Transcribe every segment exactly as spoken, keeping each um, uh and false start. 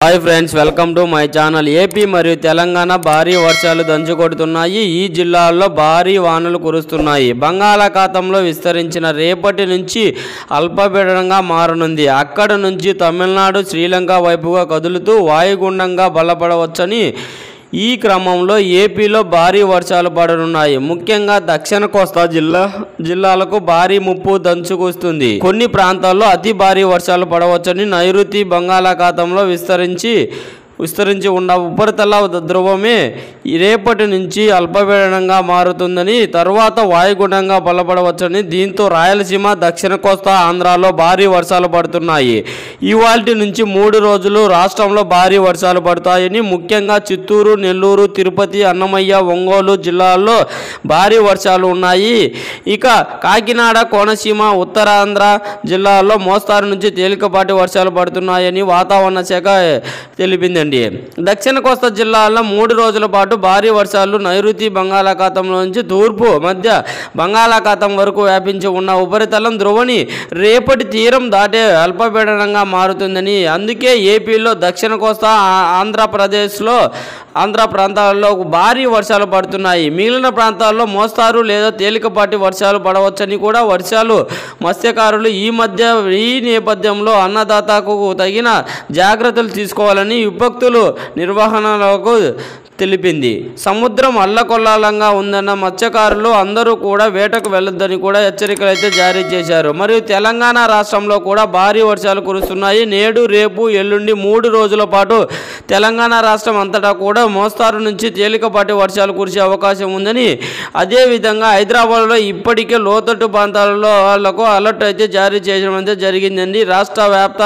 Hi friends welcome to my channel AP మరియు తెలంగాణ భారీ వర్షాలు దంచుకొడుతున్నాయి। ఈ జిల్లాల్లో భారీ వానలు కురుస్తున్నాయి। బంగాళాఖాతంలో విస్తరించిన రేపటి నుంచి అల్పపీడనంగా మారనుంది। అక్కడ నుంచి తమిళనాడు శ్రీలంక వైపుగా కదులుతూ వాయుగుండంగా బలపడవచ్చని ఈ క్రమంలో ఏపీలో భారీ వర్షాలు పడనున్నాయి। ముఖ్యంగా దక్షిణ కోస్తా జిల్లా జిల్లాలకు భారీ ముప్పు దంచుకొస్తుంది। కొన్ని ప్రాంతాల్లో అతి భారీ వర్షాలు పడవచ్చని నైరుతి బంగాళాఖాతంలో విస్తరించి విస్తరించి ఉన్న ఉపరితల ధ్రువమే రేపటి నుంచి అల్పపీడనంగా మారుతుందని తర్వాత వాయుగుండంగా బలపడవచ్చని దీంతో రాయలసీమ దక్షిణ కోస్తా ఆంధ్రాలో భారీ వర్షాలు పడుతున్నాయి। ఇవాల్టి నుంచి మూడు రోజులు రాష్ట్రంలో భారీ వర్షాలు పడతాయని ముఖ్యంగా చిత్తూరు నెల్లూరు తిరుపతి అన్నమయ్య ఒంగోలు జిల్లాల్లో భారీ వర్షాలు ఉన్నాయి। ఇక కాకినాడ కోనసీమ ఉత్తరాంధ్ర జిల్లాల్లో మోస్తారు నుంచి తేలికపాటి వర్షాలు పడుతున్నాయని వాతావరణ శాఖ తెలిపింది। దక్షిణ కోస్తా జిల్లాల్లో మూడు రోజుల పాటు భారీ వర్షాలు నైరుతి బంగాళాఖాతంలో నుంచి తూర్పు మధ్య బంగాళాఖాతం వరకు వ్యాపించి ఉన్న ఉపరితలం ధ్రువని రేపటి తీరం దాటే అల్పపీడనంగా మారుతుందని అందుకే ఏపీలో దక్షిణ కోస్తా ఆంధ్రప్రదేశ్లో ఆంధ్ర ప్రాంతాల్లో భారీ వర్షాలు పడుతున్నాయి। మిగిలిన ప్రాంతాల్లో మోస్తారు లేదా తేలికపాటి వర్షాలు పడవచ్చని కూడా వర్షాలు మత్స్యకారులు ఈ మధ్య ఈ నేపథ్యంలో అన్నదాతకు తగిన జాగ్రత్తలు తీసుకోవాలని విపత్తులు నిర్వహణలకు తెలిపింది। సముద్రం అల్లకొల్లాలంగా ఉందన్న మత్స్యకారులు అందరూ కూడా వేటకు వెళ్ళొద్దని కూడా హెచ్చరికలు అయితే జారీ చేశారు। మరియు తెలంగాణ రాష్ట్రంలో కూడా భారీ వర్షాలు కురుస్తున్నాయి। నేడు రేపు ఎల్లుండి మూడు రోజుల పాటు తెలంగాణ రాష్ట్రం అంతటా కూడా మోస్తారు నుంచి తేలికపాటి వర్షాలు కురిసే అవకాశం ఉందని అదేవిధంగా హైదరాబాద్లో ఇప్పటికే లోతట్టు ప్రాంతాలలో వాళ్లకు అలర్ట్ అయితే జారీ చేయడం అయితే జరిగిందండి। రాష్ట్ర వ్యాప్త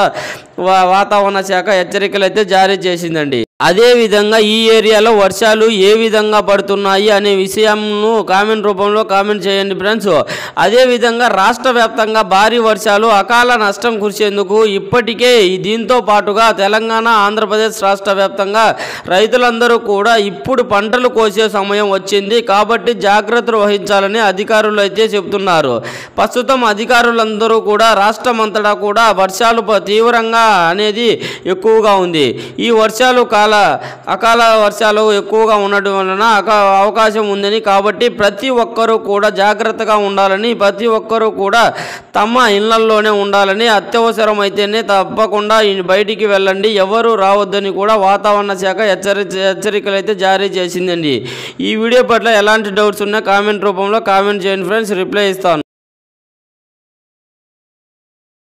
వాతావరణ శాఖ హెచ్చరికలు అయితే జారీ చేసిందండి। అదేవిధంగా ఈ ఏరియాలో వర్షాలు ఏ విధంగా పడుతున్నాయి అనే విషయంను కామెంట్ రూపంలో కామెంట్ చేయండి ఫ్రెండ్స్। అదేవిధంగా రాష్ట్ర వ్యాప్తంగా భారీ వర్షాలు అకాల నష్టం కురిసేందుకు ఇప్పటికే దీంతో పాటుగా తెలంగాణ ఆంధ్రప్రదేశ్ రాష్ట్ర వ్యాప్తంగా రైతులందరూ కూడా ఇప్పుడు పంటలు కోసే సమయం వచ్చింది కాబట్టి జాగ్రత్తలు వహించాలని అధికారులు అయితే చెబుతున్నారు। ప్రస్తుతం అధికారులందరూ కూడా రాష్ట్రం అంతటా కూడా వర్షాలు తీవ్రంగా అనేది ఎక్కువగా ఉంది। ఈ వర్షాలు అకాల వర్షాలు ఎక్కువగా ఉండడం వలన అవకాశం ఉందని కాబట్టి ప్రతి ఒక్కరూ కూడా జాగ్రత్తగా ఉండాలని ప్రతి ఒక్కరూ కూడా తమ ఇళ్లలోనే ఉండాలని అత్యవసరం అయితేనే తప్పకుండా బయటికి వెళ్ళండి ఎవరు రావద్దని కూడా వాతావరణ శాఖ హెచ్చరి హెచ్చరికలు అయితే జారీ చేసిందండి। ఈ వీడియో పట్ల ఎలాంటి డౌట్స్ ఉన్నా కామెంట్ రూపంలో కామెంట్ చేయండి ఫ్రెండ్స్, రిప్లై ఇస్తాను।